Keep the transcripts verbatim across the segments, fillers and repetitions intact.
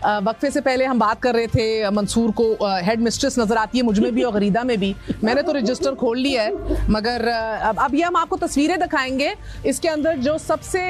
वक्फे से पहले हम बात कर रहे थे, मंसूर को हेड मिस्ट्रेस नजर आती है, मुझ में भी और गरीदा में भी। मैंने तो रजिस्टर खोल लिया है, मगर अब अब ये हम आपको तस्वीरें दिखाएंगे। इसके अंदर जो सबसे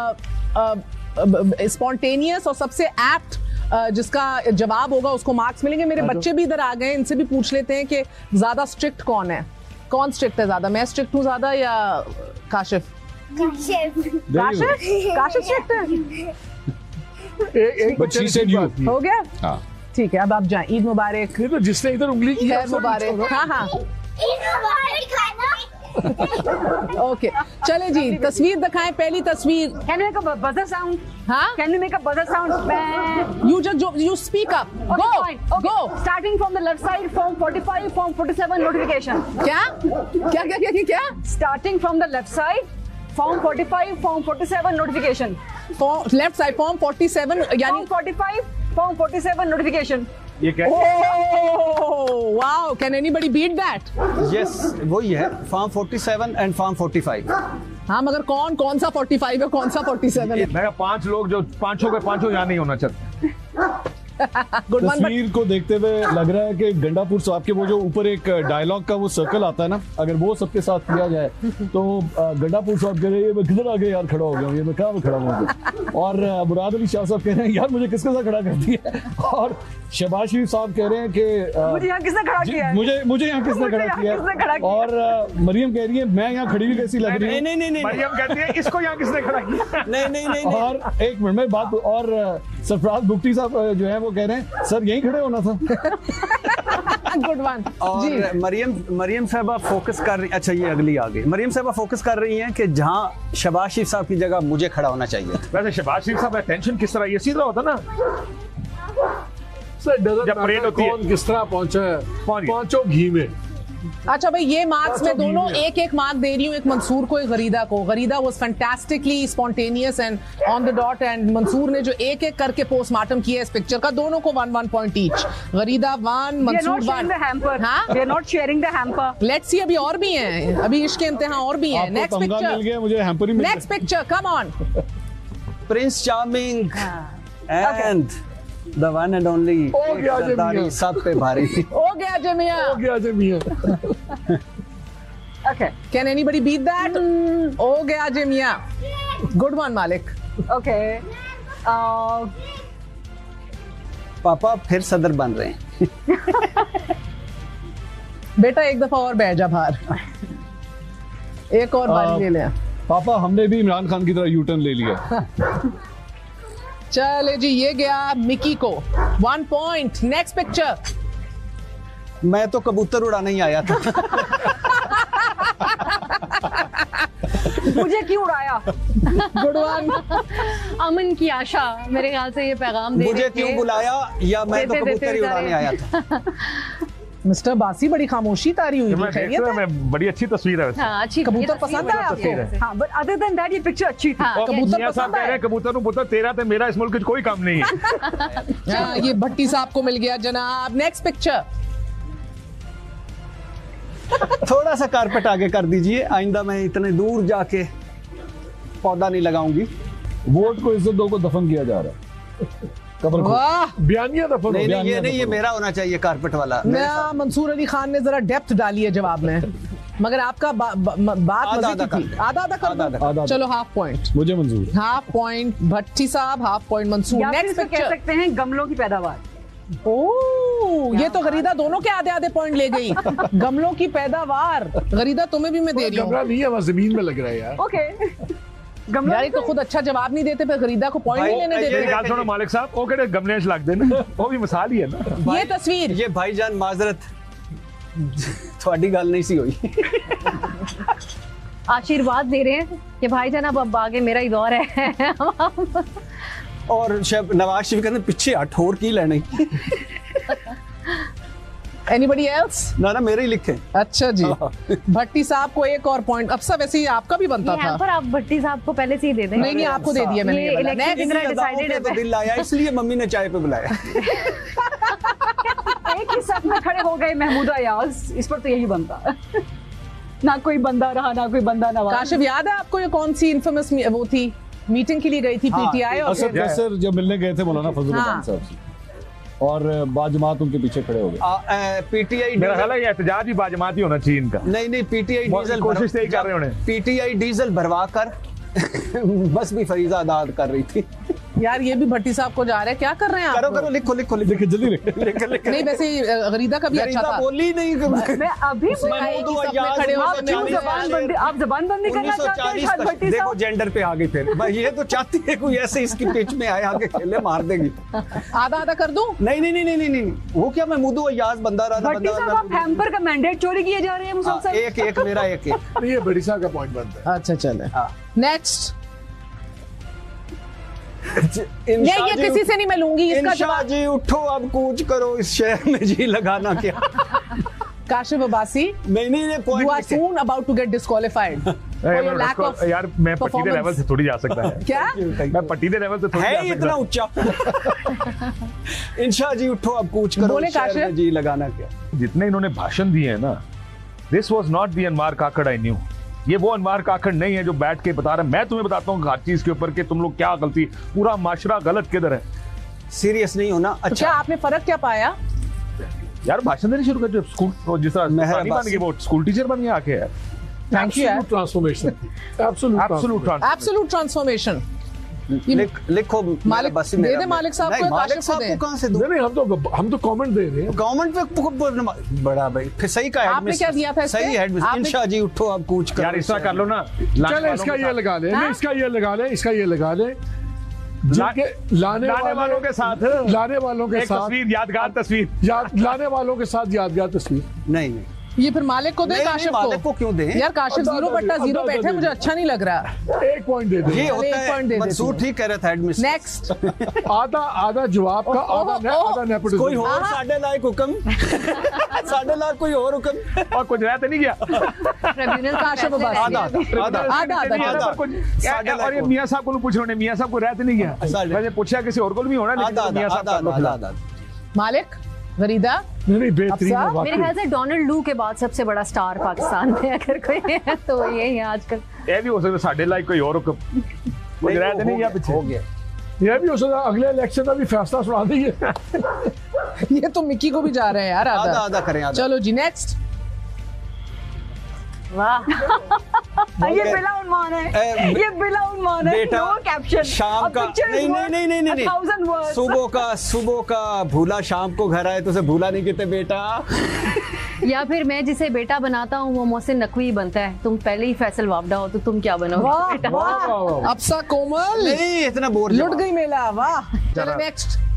स्पॉन्टेनियस और सबसे एप्ट जिसका जवाब होगा उसको मार्क्स मिलेंगे। मेरे बच्चे भी इधर आ गए, इनसे भी पूछ लेते हैं कि ज्यादा स्ट्रिक्ट कौन है, कौन स्ट्रिक्ट है ज्यादा? मैं स्ट्रिक्ट हूँ ज्यादा या काशिफ? काशिफ काशिफ काशिफ स्ट्रिक्ट है। एक बच्चे से हो गया? हाँ ठीक है, अब आप जाएं। ईद मुबारक। तो जिसने इधर उंगली की खैर मुबारक। हाँ हाँ ईद मुबारक खाना। ओके चले जी, तस्वीर दिखाएं। पहली तस्वीर। Can you make a buzzer sound? हाँ? Can you make a buzzer sound? You just you speak up. Okay, Go. fine. Okay. Go. Starting from the left side, form forty-five, form forty-seven notification. क्या? क्या क्या क्या क्या? Starting from the left side, form forty-five, form forty-seven notification. Form left side, form forty-seven यानी Form forty-five, form forty-seven notification. ये क्या? Oh wow! Can anybody beat that? Yes, वही है form forty-seven and form forty-five। हाँ मगर कौन कौन सा forty-five है, कौन सा forty-seven है? मैं पांच लोग जो पांचों के पांचों यहाँ नहीं होना चाहते। Good one, but तस्वीर को देखते हुए लग रहा है कि गंडापुर साहब के वो जो ऊपर एक डायलॉग का वो सर्कल आता है ना, अगर वो सबके साथ किया जाए तो गंडापुर साहब कह रहे हैं मैं किधर आ गया यार, खड़ा हो गया ये मैं कहाँ में खड़ा हुआ। और मुराद अली शाह साहब कह रहे हैं यार मुझे किसके साथ खड़ा कर दिया। और शहबाज शरीफ साहब कह रहे हैं कि मुझे यहाँ किसने खड़ा किया है? मुझे मुझे यहाँ किसने मुझे खड़ा यहाँ किया किसने खड़ा है। किया? और मरियम कह रही है मैं यहाँ खड़ी हुई कैसी लग रही नहीं हूँ। नहीं नहीं नहीं मरियम कहती है इसको यहाँ किसने खड़ा किया? नहीं नहीं नहीं नहीं। और एक मिनट में बात, और सरफराज बुख्ती साहब जो है वो कह रहे हैं सर यहीं खड़े होना था। Good one ji. और मरियम मरियम साहबा फोकस कर रही, अच्छा ये अगली आ गई। मरियम साहबा फोकस कर रही हैं कि जहाँ शहबाज शरीफ साहब की जगह मुझे खड़ा होना चाहिए। वैसे शहबाज शरीफ साहब टेंशन किस तरह, ये सीधा होता ना सर जब परेड होती है। कौन किस तरह पहुंचा है, कौन गया? पांचों घी में। अच्छा भाई ये मार्क्स मैं अच्छा, दोनों ठीक है। एक एक मार्क दे रही हूँ, एक मंसूर को एक गरीदा को। Gharida was fantastically spontaneous and on the dot, एंड मंसूर ने जो एक एक करके पोस्टमार्टम किया इस पिक्चर का, दोनों को one one point each. Gharida one, We are Mansoor not sharing one. the hamper. हाँ? We are not sharing the hamper. Let's see, अभी और भी हैं, अभी इश्क के इम्तिहान और भी हैं। आपको नेक्स्ट तमगा मिल पिक्चर, गया, मुझे हैम्पर ही मिल गया। Next picture, come on. Prince charming and the one and only हो गया जे मियां। सब पे भारी। हो गया जमिया। हो गया जे मियां। Okay. Can anybody beat that? हो गया जमिया। Good one Malik. Okay. Uh, पापा फिर सदर बन रहे हैं। बेटा एक दफा और बैठ जा बाहर, एक और बारी ले ले। पापा हमने भी इमरान खान की तरह यू टर्न ले लिया। चले जी, ये गया मिकी को वन पॉइंट। Next picture. मैं तो कबूतर उड़ाने ही आया था। मुझे क्यों उड़ाया? Good one. अमन की आशा, मेरे ख्याल से ये पैगाम दे मुझे दे क्यों के बुलाया, या मैं तो देते- देते कबूतर ही बेचारे। उड़ाने आया था। मिस्टर बासी बड़ी खामोशी तारी हुई मैं थी, देख खैरियत रहा है? मैं बड़ी अच्छी तस्वीर है। हाँ, अच्छी कबूतर ये तस्वीर पसंद बड़ी आया आपको? तस्वीर है। हाँ, but other than that ये पिक्चर अच्छी थी। हाँ, ये कबूतर मियां साहब पसंद कह रहे आया? हैं कबूतर नु पुत्र तेरा ते मेरा इस मुल्क में कोई काम नहीं है। हाँ, ये भट्टी साहब को मिल गया जनाब। Next picture. थोड़ा सा कारपेट आगे कर दीजिए, आइंदा मैं इतने दूर जाके पौधा नहीं लगाऊंगी। वोट को इज्जत दो को दफन किया जा रहा है। कब्र को वाह, बयानिया दफन नहीं हो, नहीं ये बयानिया नहीं, ये दफन हो। मेरा होना चाहिए कारपेट वाला। मेरे साथ। मैं मंसूर अली खान ने जरा डेप्थ डाली है जवाब में, मगर आपका बा, बा, बात आधा- मजे आधा की थी। कर दे। आधा आधा कर आधा- दो। आधा- आधा- चलो हाफ पॉइंट। मुझे मंजूर है। हाफ पॉइंट भट्टी साहब, हाफ पॉइंट मंसूर। या फिर नेक्स्ट इसको कह पिक्चर। सकते हैं गमलों की पैदावार। ओह, ये तो गरीदा दोनों के आधे आधे पॉइंट ले गई। गमलों की पैदावार। गरीदा तुम्हें भी मैं दे रही हूँ कमरा नहीं है, वहाँ जमीन में लग रहा है यार। ओके। गमलों यार, ये तो खुद अच्छा जवाब नहीं देते, फिर गरीदा को पॉइंट भाई, नहीं लेने ये मेरी देते। गाल सुनो मालिक साहब, वो कहते गमले च लग देना, वो भी मिसाल ही है ना। ये तस्वीर। ये भाईजान माजरत थोड़ी गल नहीं सी हुई। आशीर्वाद दे रहे हैं कि भाईजान अब अब आगे मेरा ही दौर है। और शब नवाज शरीफ कहते पीछे हट, होर की लेने। Anybody else? ना ना मेरे ही लिखे। अच्छा जी। भट्टी साहब को एक और पॉइंट। अब सब वैसे ही आपका भी बनता ये था। पर आप भट्टी साहब को पहले से ही दे दें। नहीं नहीं, आपको दे दिया मैंने ये ये वाला। Election Next। की तरह इन्हीं अदाओं decided पे है। तो दिल आया, इसलिए मम्मी ने चाय पे बुलाया। एक ही साथ में खड़े हो गए महमूदा याज, इस पर तो यही बनता। ना कोई बंदा रहा, ना कोई बंदा नवाज। काशिफ, याद है आपको ये कौन सी इन्फेमस वो थी, मीटिंग के लिए गई थी पीटीआई और असद फिर- कैसर जब मिलने गए थे मौलाना फजल हाँ। रहमान साहब से। और बाजमात उनके पीछे खड़े हो गए। पीटीआई मेरा ख्याल है ये एहतजाज ही बाजमात ही होना चाहिए इनका। नहीं नहीं पीटीआई डीजल कोशिश यही कर रहे होने। पीटीआई डीजल भरवा कर बस भी फरीजा अदा कर रही थी। यार ये भी भट्टी साहब को जा रहे हैं, क्या कर रहे हैं आप? करो करो लिखो लिखो लिखो लिखो जल्दी लिखो। लिखो लिखो नहीं वैसे गरीदा का भी अच्छा था। बोली नहीं मैं अभी महमूद सबने अय्याज खड़े हो आप गए, क्यों जबान बंदी आप जबान बंदी करना चाहते हैं शायद भट्टी देखो साहब? जेंडर पे आ गई फिर भाई ये तो चाहती है कोई ऐसे इसकी पिच में आए आगे खेले मार देगी। आधा आधा कर दूं? नहीं नहीं नहीं नहीं नहीं नहीं वो क्या महमूद अय्याज बंदा रहा था भट्टी साहब आप हैम्पर का मैंडेट चोरी किए जा रहे हैं मुसलसल। एक एक मेरा एक एक ये बड़ी साहब का पॉइंट बनता अच्छा चले हाँ। नेक्स्ट। ये ये किसी से नहीं मैं लूंगी इसका इंशा जवाब। जी उठो अब कूच करो इस शहर में जी लगाना क्या। काशिफ अब्बासी, नहीं नहीं ये you are point soon about to get disqualified for your lack of यार मैं पट्टीदे लेवल से थोड़ी जा सकता है। क्या? मैं पट्टीदे लेवल से थोड़ी जा है इतना सकता। ऊंचा। इंशा जी उठो अब कूच करो बोले इस शहर काशिफ? में जी लगाना क्या। जितने इन्होंने भाषण दिए हैं ना, this was not the Anwar Kakar I knew. ये वो अनवार काकड़ नहीं है जो बैठ के बता रहा है। मैं तुम्हें बताता हूँ हर चीज के ऊपर कि तुम लोग क्या गलती, पूरा माशरा गलत किधर है। सीरियस नहीं होना। तो क्या अच्छा आपने फर्क क्या पाया? यार भाषण देने शुरू कर जो स्कूल वो जिस तरह मेहर पानी बन अब्बासी। गई वो स्कूल टीचर बन गया आके यार। थैंक यू यार। Transformation absolute absolute absolute transformation. लिख, लिखो मालिक बसी दे मेरा दे मालिक साहब नहीं, को, मालिक काशिफ को साहब दे। को कहां से दूं? नहीं नहीं हम तो हम तो कमेंट दे रहे हैं। गवर्नमेंट पे को- बड़ा भाई फिर सही का आपने क्या दिया था इस पे? सही हेड आपने- इंशा जी उठो अब कूच करो यार इस तरह कर लो ना। चल इसका ये लगा ले, नहीं इसका ये लगा ले, इसका ये लगा ले। जिनके लाने लाने वालों के साथ लाने वालों के एक साथ तस्वीर, यादगार तस्वीर। याद लाने वालों के साथ यादगार तस्वीर। नहीं नहीं ये फिर मालिक को दे, नहीं, नहीं, काशिफ मालिक को क्यों दें? यार काशिफ आधा- जीरो आधा बट्टा दे, जीरो आधा बैठे दे मुझे दे। अच्छा नहीं लग रहा। एक पॉइंट दे दे। ये चले, होता एक point दे है देती मंसूर हूँ। ठीक कह रहा था एडमिशन। नेक्स्ट। आधा आधा जवाब का ओह, आधा ने, ओह, आधा नेपोटिज्म। कोई और साढ़े लाख हुक्म साढ़े लाख कोई और हुक्म और कुछ रहते नहीं गया। ट्रिब्यूनल काशिफ अब्बासी। आधा आधा आधा आधा नहीं, आधा। पर कुछ- साढ़े लाख और ये और। मियां साहब को पूछ रहे मियां साहब को रहते नहीं गया। साढ़े- मैंने पूछा किसी और को भी होना, लेकिन आधा मियां साहब आधा का आधा आधा मालिक, गरीदा, नहीं नहीं बेहतरीन है अफसा? मेरे वाकई। ख्याल से डोनाल्ड लू के बाद सबसे बड़ा स्टार पाकिस्तान में अगर कोई है तो यही है आजकल। ये भी हो सकता है साढ़े लाख कोई और हुक्म कुछ रहते नहीं गया पीछे। हो गया ये भी हो सकता है अगले इलेक्शन का भी फैसला सुना देंगे। ये तो मिक्की को भी जा रहे हैं यार आधा आधा। आधा करें आधा। चलो जी नेक्स्ट। वाह ये बिला उन्मान है, ए, ये बिला उन्मान है। बेटा नो कैप्शन। शाम का नहीं नहीं नहीं नहीं नहीं थाउजेंड नहीं वर्ड्स। सुबह का सुबह का भूला शाम को घर आए तो उसे भूला नहीं कहते बेटा। या फिर मैं जिसे बेटा बनाता हूँ वो मोहसिन नकवी बनता है। तुम पहले ही फैसल वापडा हो तो तुम क्या बनोगे वाह बेटा? वाह, अफसा कोमल नहीं इतना बोर लुट गई मेला। वाह चलो नेक्स्ट।